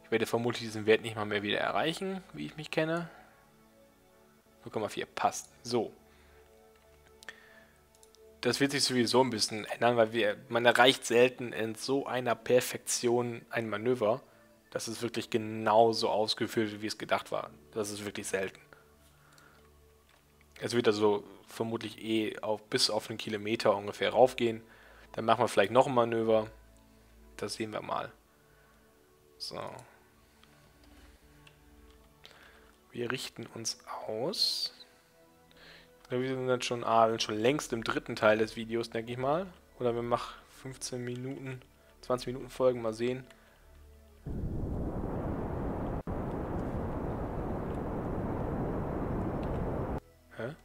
Ich werde vermutlich diesen Wert nicht mal mehr wieder erreichen, wie ich mich kenne. 0,4 passt. So. Das wird sich sowieso ein bisschen ändern, weil man erreicht selten in so einer Perfektion ein Manöver, dass es wirklich genauso ausgeführt wird, wie es gedacht war. Das ist wirklich selten. Es wird also vermutlich bis auf einen Kilometer ungefähr raufgehen. Dann machen wir vielleicht noch ein Manöver. Das sehen wir mal. So. Wir richten uns aus. Wir sind dann schon längst im dritten Teil des Videos, denke ich mal. Oder wir machen 15 Minuten, 20 Minuten Folgen, mal sehen. Hä?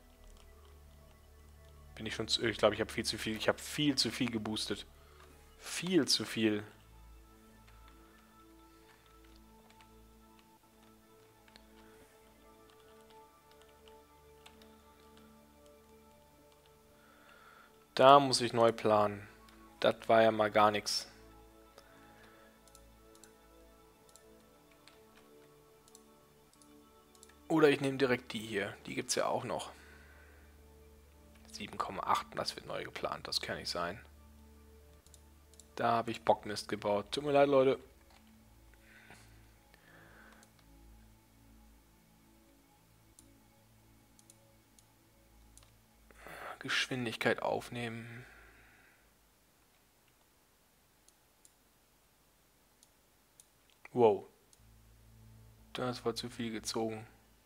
Bin ich schon zu... Ich glaube, ich habe viel zu viel. Ich habe viel zu viel geboostet. Viel zu viel. Da muss ich neu planen. Das war ja mal gar nichts. Oder ich nehme direkt die hier. Die gibt es ja auch noch. 7,8, das wird neu geplant. Das kann nicht sein. Da habe ich Bockmist gebaut. Tut mir leid, Leute. Geschwindigkeit aufnehmen. Wow. Das war zu viel gezogen.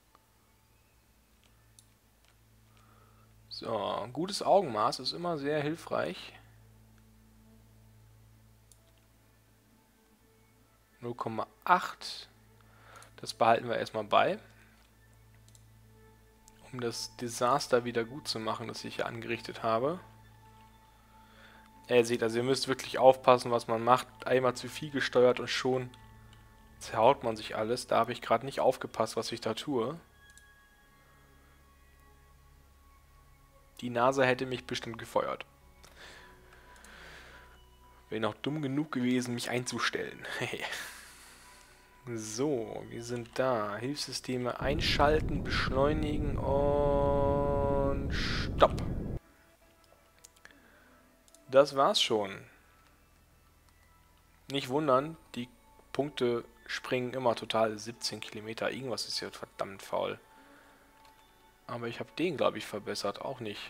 So, ein gutes Augenmaß ist immer sehr hilfreich. 0,8. Das behalten wir erstmal bei. Um das Desaster wieder gut zu machen, das ich hier angerichtet habe. Ihr seht, also ihr müsst wirklich aufpassen, was man macht. Einmal zu viel gesteuert und schon zerhaut man sich alles. Da habe ich gerade nicht aufgepasst, was ich da tue. Die NASA hätte mich bestimmt gefeuert. Wäre noch dumm genug gewesen, mich einzustellen. So, wir sind da. Hilfssysteme einschalten, beschleunigen und Stopp. Das war's schon. Nicht wundern, die Punkte springen immer total 17 Kilometer. Irgendwas ist hier verdammt faul. Aber ich habe den, glaube ich, verbessert. Auch nicht.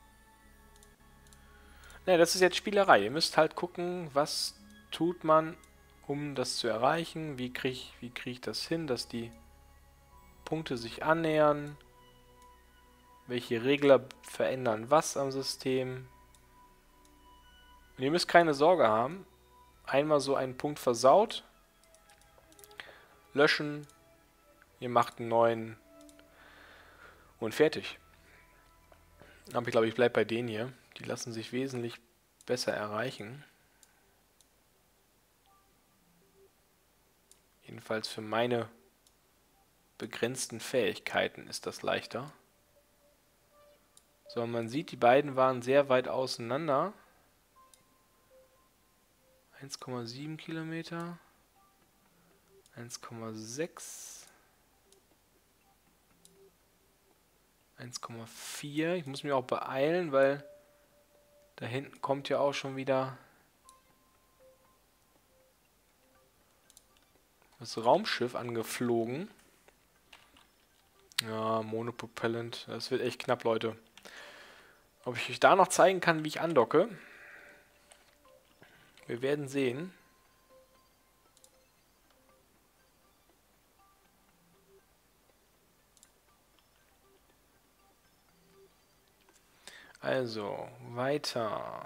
Ne, das ist jetzt Spielerei. Ihr müsst halt gucken, was tut man, um das zu erreichen. Wie krieg ich das hin, dass die Punkte sich annähern. Welche Regler verändern was am System. Und ihr müsst keine Sorge haben. Einmal so einen Punkt versaut. Löschen. Ihr macht einen neuen. Und fertig. Aber ich glaube, ich bleibe bei denen hier. Die lassen sich wesentlich besser erreichen. Jedenfalls für meine begrenzten Fähigkeiten ist das leichter. So, man sieht, die beiden waren sehr weit auseinander. 1,7 Kilometer. 1,6. 1,4. Ich muss mich auch beeilen, weil da hinten kommt ja auch schon wieder das Raumschiff angeflogen. Ja, Monopropellant. Das wird echt knapp, Leute. Ob ich euch da noch zeigen kann, wie ich andocke? Wir werden sehen. Also, weiter.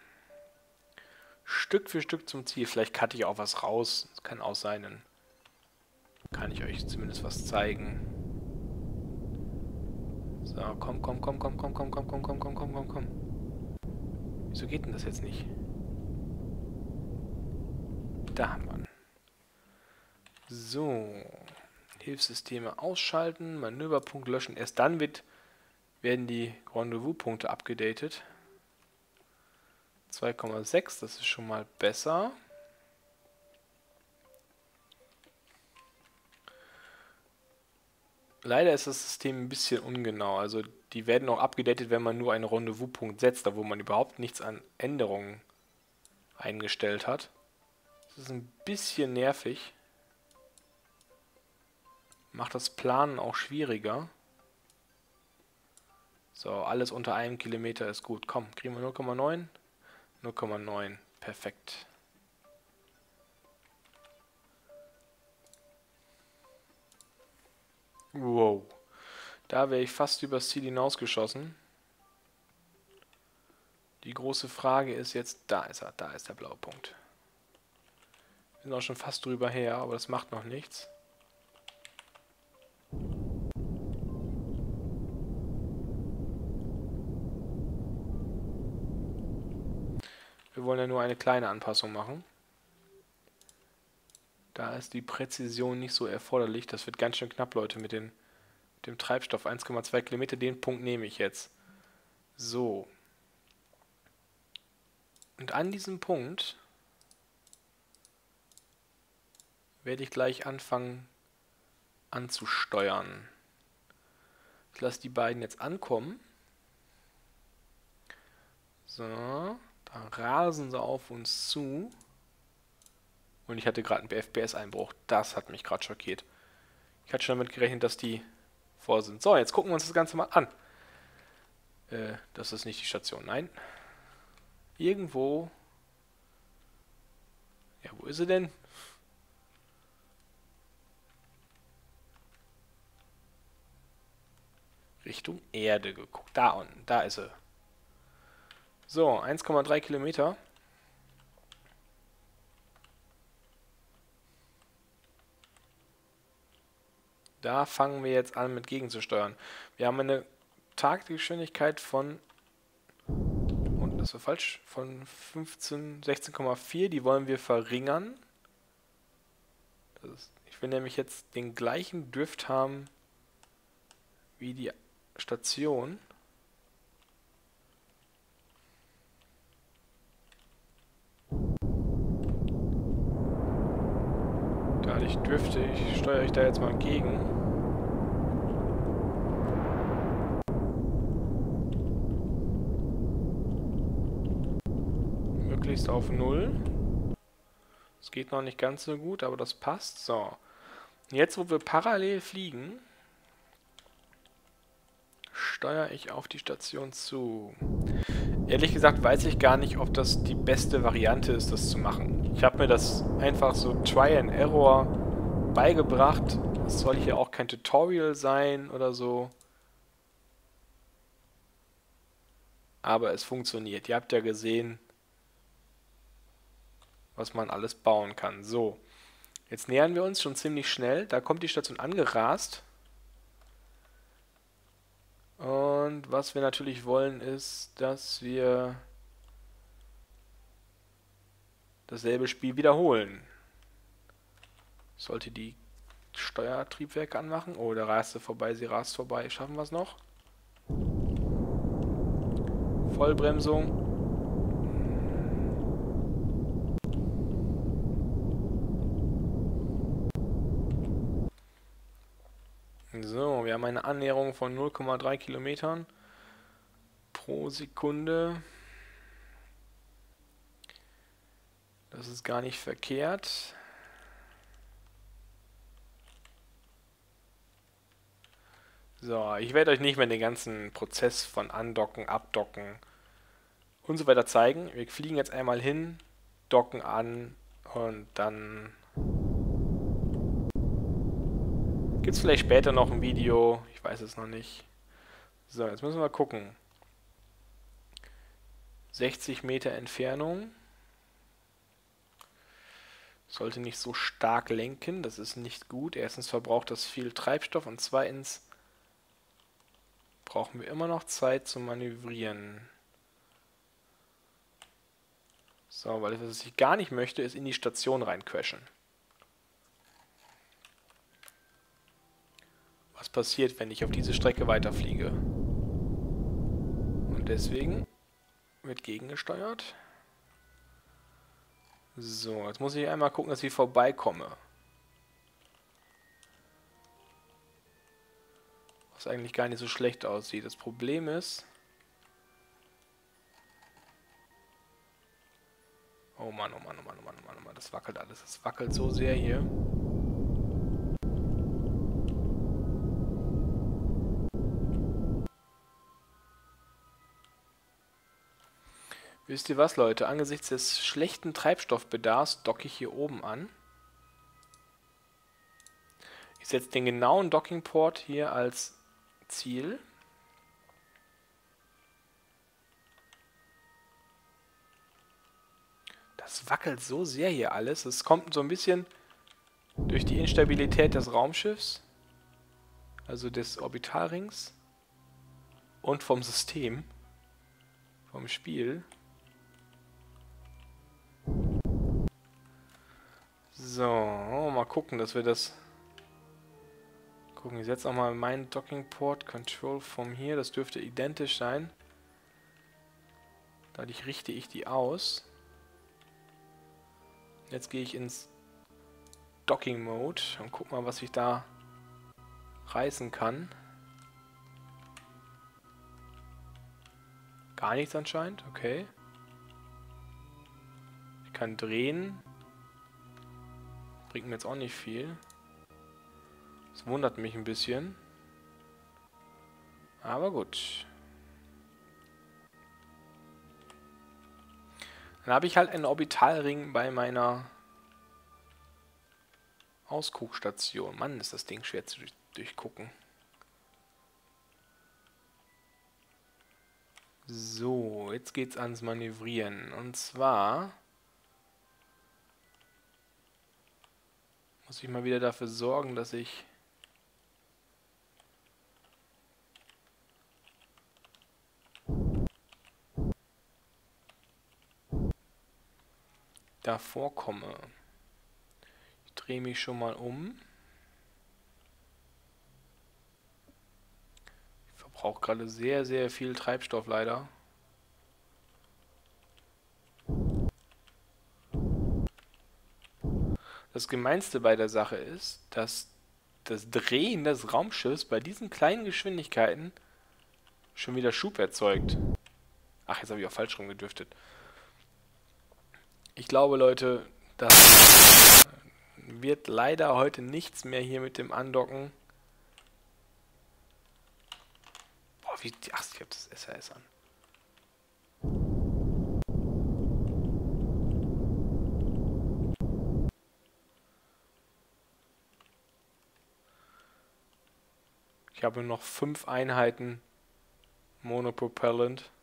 Stück für Stück zum Ziel. Vielleicht cutte ich auch was raus. Das kann auch sein, dann kann ich euch zumindest was zeigen. So, komm. Wieso geht denn das jetzt nicht? Da haben wir ihn. So. Hilfssysteme ausschalten, Manöverpunkt löschen. Erst dann werden die Rendezvous-Punkte abgedatet. 2,6, das ist schon mal besser. Leider ist das System ein bisschen ungenau. Also die werden auch abgedatet, wenn man nur einen Rendezvous-Punkt setzt, da wo man überhaupt nichts an Änderungen eingestellt hat. Das ist ein bisschen nervig. Macht das Planen auch schwieriger. So, alles unter 1 Kilometer ist gut. Komm, kriegen wir 0,9? 0,9. Perfekt. Wow. Da wäre ich fast übers Ziel hinausgeschossen. Die große Frage ist jetzt, da ist er, da ist der blaue Punkt. Wir sind auch schon fast drüber her, aber das macht noch nichts. Wir wollen ja nur eine kleine Anpassung machen. Da ist die Präzision nicht so erforderlich. Das wird ganz schön knapp, Leute, mit dem Treibstoff. 1,2 Kilometer, den Punkt nehme ich jetzt. So. Und an diesem Punkt werde ich gleich anfangen anzusteuern. Ich lasse die beiden jetzt ankommen. So, da rasen sie auf uns zu. Und ich hatte gerade einen FPS-Einbruch. Das hat mich gerade schockiert. Ich hatte schon damit gerechnet, dass die vor sind. So, jetzt gucken wir uns das Ganze mal an. Das ist nicht die Station. Nein. Irgendwo. Ja, wo ist sie denn? Richtung Erde geguckt. Da unten. Da ist sie. So, 1,3 Kilometer. Da fangen wir jetzt an mit gegenzusteuern. Wir haben eine Taktgeschwindigkeit von, und das war falsch, von 16,4. Die wollen wir verringern. Ich will nämlich jetzt den gleichen Drift haben wie die Station. Dadurch steuere ich da jetzt mal gegen. Möglichst auf 0. Es geht noch nicht ganz so gut, aber das passt. So. Jetzt, wo wir parallel fliegen, steuere ich auf die Station zu. Ehrlich gesagt weiß ich gar nicht, ob das die beste Variante ist, das zu machen. Ich habe mir das einfach so Try and Error beigebracht. Es soll hier auch kein Tutorial sein oder so. Aber es funktioniert. Ihr habt ja gesehen, was man alles bauen kann. So, jetzt nähern wir uns schon ziemlich schnell. Da kommt die Station angerast. Und was wir natürlich wollen, ist, dass wir dasselbe Spiel wiederholen. Ich sollte die Steuertriebwerke anmachen. Oh, da rast sie vorbei, sie rast vorbei. Schaffen wir es noch? Vollbremsung. So, wir haben eine Annäherung von 0,3 Kilometern pro Sekunde. Das ist gar nicht verkehrt. So, ich werde euch nicht mehr den ganzen Prozess von Andocken, Abdocken und so weiter zeigen. Wir fliegen jetzt einmal hin, docken an und dann gibt es vielleicht später noch ein Video. Ich weiß es noch nicht. So, jetzt müssen wir mal gucken. 60 Meter Entfernung. Sollte nicht so stark lenken, das ist nicht gut. Erstens verbraucht das viel Treibstoff und zweitens brauchen wir immer noch Zeit zum Manövrieren. So, weil was ich gar nicht möchte, ist in die Station reincrashen. Was passiert, wenn ich auf diese Strecke weiterfliege? Und deswegen wird gegengesteuert. So, jetzt muss ich einmal gucken, dass ich vorbeikomme. Was eigentlich gar nicht so schlecht aussieht. Das Problem ist... Oh Mann, oh Mann, oh Mann, oh Mann, oh Mann, oh Mann. Das wackelt alles. Das wackelt so sehr hier. Wisst ihr was, Leute? Angesichts des schlechten Treibstoffbedarfs docke ich hier oben an. Ich setze den genauen Dockingport hier als Ziel. Das wackelt so sehr hier alles. Es kommt so ein bisschen durch die Instabilität des Raumschiffs, also des Orbitalrings und vom System, vom Spiel. So, mal gucken, dass wir das... Gucken, ich setze auch mal meinen Dockingport Control vom hier. Das dürfte identisch sein. Dadurch richte ich die aus. Jetzt gehe ich ins Docking Mode und guck mal, was ich da reißen kann. Gar nichts anscheinend, okay. Ich kann drehen. Bringt mir jetzt auch nicht viel. Das wundert mich ein bisschen. Aber gut. Dann habe ich halt einen Orbitalring bei meiner Ausguckstation. Mann, ist das Ding schwer zu durchgucken. So, jetzt geht's ans Manövrieren. Und zwar muss ich mal wieder dafür sorgen, dass ich da vorkomme. Ich drehe mich schon mal um. Ich verbrauche gerade sehr, sehr viel Treibstoff leider. Das Gemeinste bei der Sache ist, dass das Drehen des Raumschiffs bei diesen kleinen Geschwindigkeiten schon wieder Schub erzeugt. Ach, jetzt habe ich auch falsch rumgedriftet. Ich glaube, Leute, das wird leider heute nichts mehr hier mit dem Andocken. Boah, wie... Ach, ich habe das SAS an. Ich habe noch 5 Einheiten Monopropellant.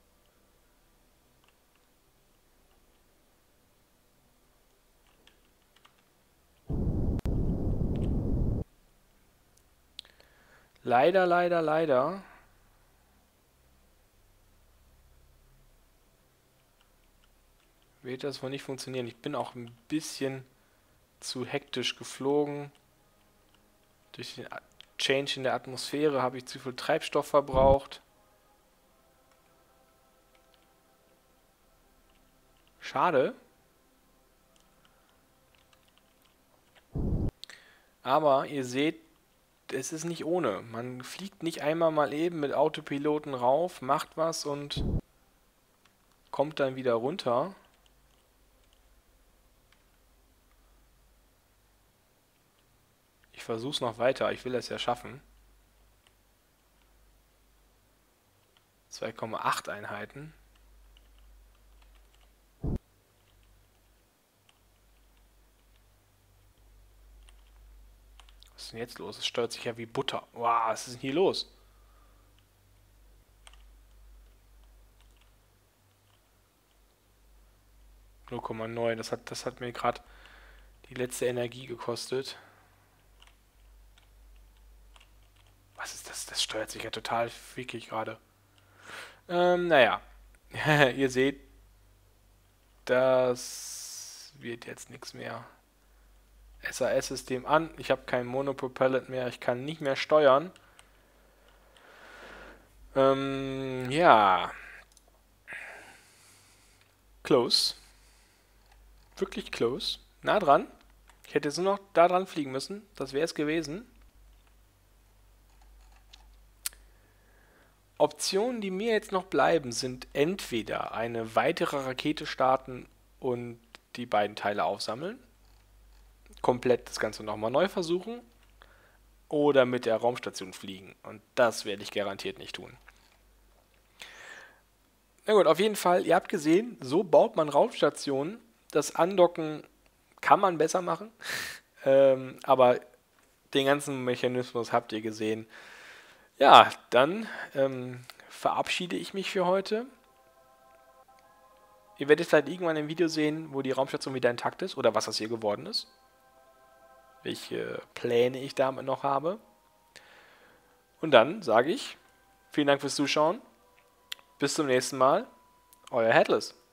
Leider, leider, leider wird das wohl nicht funktionieren. Ich bin auch ein bisschen zu hektisch geflogen. Durch den Change in der Atmosphäre habe ich zu viel Treibstoff verbraucht. Schade. Aber ihr seht, es ist nicht ohne. Man fliegt nicht einmal mal eben mit Autopiloten rauf, macht was und kommt dann wieder runter. Ich versuche es noch weiter, ich will es ja schaffen. 2,8 Einheiten. Was ist denn jetzt los? Es steuert sich ja wie Butter. Wow, was ist denn hier los? (0,9). Das hat mir gerade die letzte Energie gekostet. Was ist das? Das steuert sich ja total freakig gerade. Naja. Ihr seht, das wird jetzt nichts mehr. SAS-System an. Ich habe kein Monopropellant mehr. Ich kann nicht mehr steuern. Ja. Close. Wirklich close. Nah dran. Ich hätte jetzt nur noch da dran fliegen müssen. Das wäre es gewesen. Optionen, die mir jetzt noch bleiben, sind entweder eine weitere Rakete starten und die beiden Teile aufsammeln, komplett das Ganze nochmal neu versuchen, oder mit der Raumstation fliegen. Und das werde ich garantiert nicht tun. Na gut, auf jeden Fall, ihr habt gesehen, so baut man Raumstationen. Das Andocken kann man besser machen, aber den ganzen Mechanismus habt ihr gesehen. Ja, dann verabschiede ich mich für heute. Ihr werdet vielleicht irgendwann ein Video sehen, wo die Raumstation wieder intakt ist oder was das hier geworden ist. Welche Pläne ich damit noch habe. Und dann sage ich, vielen Dank fürs Zuschauen. Bis zum nächsten Mal. Euer Headless.